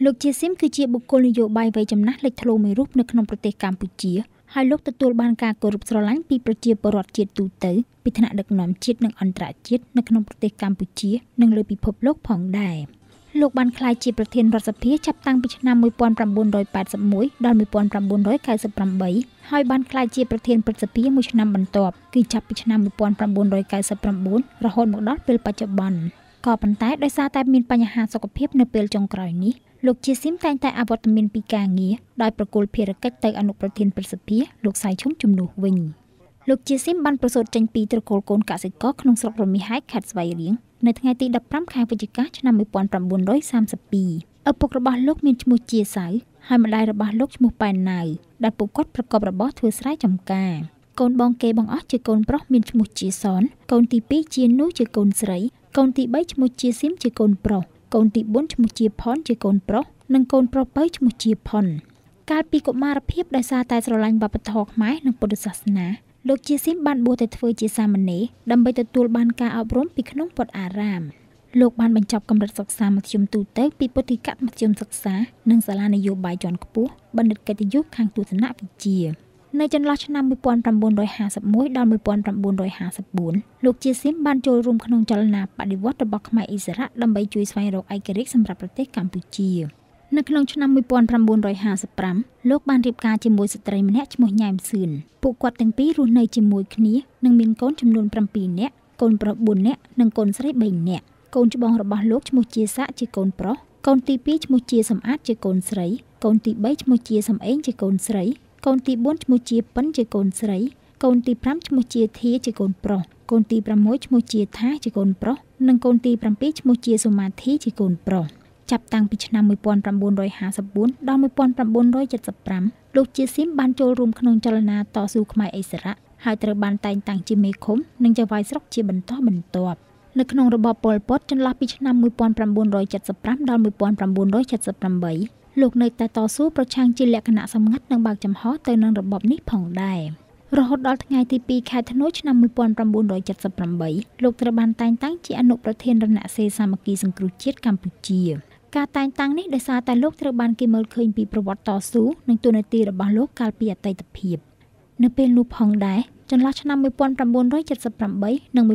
លោកជាស៊ីមគឺជាបុគ្គលនយោបាយវ័យចំណាស់លេចធ្លោមួយរូបនៅក្នុងប្រទេសកម្ពុជាហើយលោកទទួលបានការគោរពស្រឡាញ់ពីប្រជាពលរដ្ឋជាតិទូទៅពីថ្នាក់ដឹកនាំជាតិនិងអន្តរជាតិនៅក្នុងប្រទេសកម្ពុជានិងលើពិភពលោកផងដែរលោកបានក្លាយជាប្រធានរដ្ឋសភាចាប់តាំងពីឆ្នាំ1981ដល់1998ហើយបានក្លាយជាប្រធានព្រឹទ្ធសភាមួយឆ្នាំបន្ទាប់គឺចាប់ពីឆ្នាំ1999រហូតមកដល់ពេលបច្ចុប្បន្នក៏ប៉ុន្តែដោយសារតែមានបញ្ហាសុខភាពនៅពេលចុងក្រោយនេះលោកជាស៊ីមតែងតែអវត្តមានពីការងារដោយប្រគល់ភារកិច្ចទៅអនុប្រធានព្រឹទ្ធសភាលោកសៃឈុំជំនួសវិញលោកជាស៊ីមបានប្រសូតចេញពីត្រកូលកូនកសិករក្នុងស្រុករមាសហែកខេត្តស្វាយរៀងនៅថ្ងៃទី15ខែវិច្ឆិកាឆ្នាំ1932ឪពុករបស់លោកមានឈ្មោះជាសៅហើយម្ដាយរបស់លោកឈ្មោះប៉ែនណៅដែលពួកគាត់ប្រកបរបរធ្វើស្រែចម្ការកូនបងគេបង្អស់ជាកូនប្រុសមានឈ្មោះជាសនកូនទី2ជានូជាកូនស្រីកូនទី3ឈ្មោះជាស៊ីមជាកូនប្រុសកូនទី4ឈ្មោះជាផនជាកូនប្រុសនិងកូនប្រុសពៅឈ្មោះជាផុនកាលពីកុមារភាពដោយសារតែស្រឡាញ់វប្បធម៌ខ្មែរនិងពុទ្ធសាសនាលោកជាស៊ីមបានបួសទៅធ្វើជាសាមណេរដើម្បីទទួលបានការអប់រំពីក្នុងពុទ្ធអារាមលោកបានបញ្ចប់កម្រិតសិក្សាមធ្យមទូទៅពីពុទ្ធិកមធ្យមសិក្សានិងសាលានយោបាយជាន់ខ្ពស់បណ្ឌិតកិត្តិយសខាងទស្សនវិជ្ជានៅចន្លោះឆ្នាំ1951ដល់1954លោកជាស៊ីមបានចូលរួមក្នុងចលនាបដិវត្តន៍របស់ខ្មែរឥស្សរៈដើម្បីជួយស្វែងរកឯករាជ្យសម្រាប់ប្រទេសកម្ពុជានៅក្នុងឆ្នាំ1955លោកបានរៀបការជាមួយស្ត្រីម្នាក់ឈ្មោះញ៉ែមសឿនពួកគាត់ទាំងពីររស់នៅជាមួយគ្នានិងមានកូនចំនួន7នាក់កូនប្រុស4នាក់និងកូនស្រី3នាក់កូនច្បងរបស់លោកឈ្មោះជាសាក់ជាកូនប្រុសកូនទី2ឈ្មោះជាសំអាតជាកូនស្រីកូនទី3ឈ្មោះជាសំអេងជាកូនស្រីកូនទី4ឈ្មោះជាប៉ិនជាកូនស្រីកូនទី5ឈ្មោះជាធាជាកូនប្រុសកូនទី6ឈ្មោះជាថាជាកូនប្រុសនិងកូនទី7ឈ្មោះជាសុមាធីជាកូនប្រុសចាប់តាំងពីឆ្នាំ1954ដល់1975លោកជាស៊ីមបានចូលរួមក្នុងចលនាតស៊ូខ្មែរឥស្សរៈហើយត្រូវបានតែងតាំងជាមេឃុំនិងចៅហ្វាយស្រុកជាបន្តបន្ទាប់នៅក្នុងរបបប៉ុលពតចន្លោះពីឆ្នាំ1975ដល់1978លោកនៅតែតស៊ូប្រឆាំងជាលក្ខណៈសម្ងាត់និងបើកចំហទៅនឹងរបបនេះផងដែររហូតដល់ថ្ងៃទី2ខែធ្នូឆ្នាំ1978លោកត្រូវបានតែងតាំងជាអនុប្រធានរណសិរ្សសាមគ្គីសង្គ្រោះជាតិកម្ពុជាការតែងតាំងនេះដោយសារតែលោកត្រូវបានគេមើលឃើញពីប្រវត្តិតស៊ូនិងទូនាទីរបស់លោកកាលពីអតីតភាពនៅពេលនោះផងដែរចន្លោះឆ្នាំ1978និង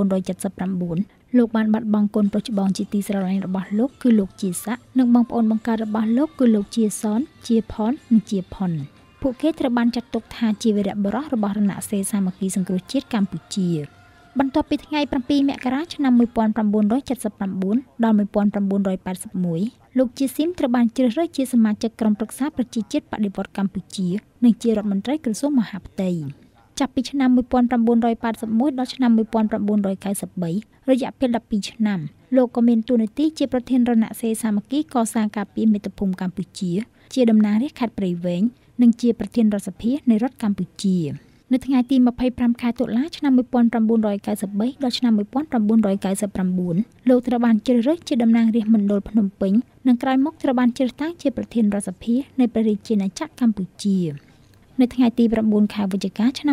1979លោកបានបាត់បង់កូនប្រុសច្បងជាទីស្រឡាញ់របស់លោកគឺលោកជាស័កនិងបងប្អូនបង្កើតរបស់លោកគឺលោកជាសនជាផននិងជាផុនពួកគេត្រូវបានចាត់ទុកថាជាវីរបុរសរបស់រណសិរ្សសាមគ្គីសង្គ្រោះជាតិកម្ពុជាបន្ទាប់ពីថ្ងៃ7មករាឆ្នាំ1979ដល់1981លោកជាស៊ីមត្រូវបានជ្រើសរើសជាសមាជិកក្រុមប្រឹក្សាប្រជាជាតិបដិវត្តន៍កម្ពុជានិងជារដ្ឋមន្ត្រីក្រសួងមហាផ្ទៃចាប់ពីឆ្នាំ1981ដល់ឆ្នាំ1993រយៈពេល12ឆ្នាំលោកក៏មានតួនាទីជាប្រធានរណសិរ្សសាមគ្គីកសាងការពារមាតុភូមិកម្ពុជាជាតំណាងរាស្ត្រខេត្តព្រៃវែងនិងជាប្រធានរដ្ឋសភានៃរដ្ឋកម្ពុជានៅថ្ងៃទី25ខែតុលាឆ្នាំ1993ដល់ឆ្នាំ1999លោកត្រូវបានជ្រើសរើសជាតំណាងរាស្ត្រមណ្ឌលភ្នំពេញនិងក្រោយមកត្រូវបានជ្រើសតាំងជាប្រធានរដ្ឋសភានៃព្រះរាជាណាចក្រកម្ពុជានៅថ្ងៃទី9ខែវិច្ឆិកាឆ្នាំ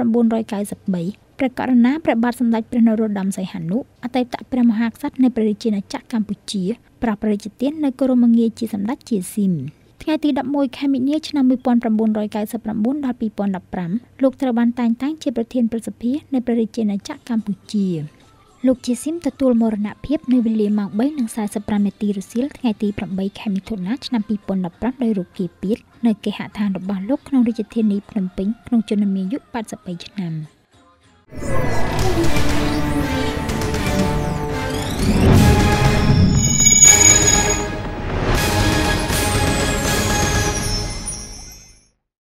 1993ព្រះករុណាព្រះបាទសម្ដេចព្រះនរោត្តមសីហនុអតីតព្រះមហាក្សត្រនៃព្រះរាជាណាចក្រកម្ពុជាប្រព្រះរាជទាននៅគោរមងារជាសម្ដេចជាស៊ីមថ្ងៃទី11ខែមិនិនាឆ្នាំ1999ដល់2015លោកត្រូវបានតែងតាំងជាប្រធានព្រឹទ្ធសភានៃព្រះរាជាណាចក្រកម្ពុជាលោកជាស៊ីមទទួលមរណភាពនៅវេលាម៉ោង 3:45 នាទីរសៀលថ្ងៃទី8ខែមិថុនាឆ្នាំ2015ដោយរោគគាពៀតនៅគេហដ្ឋានរបស់លោកក្នុងរាជធានីភ្នំពេញក្នុងជំនាមអាយុ83ឆ្នាំ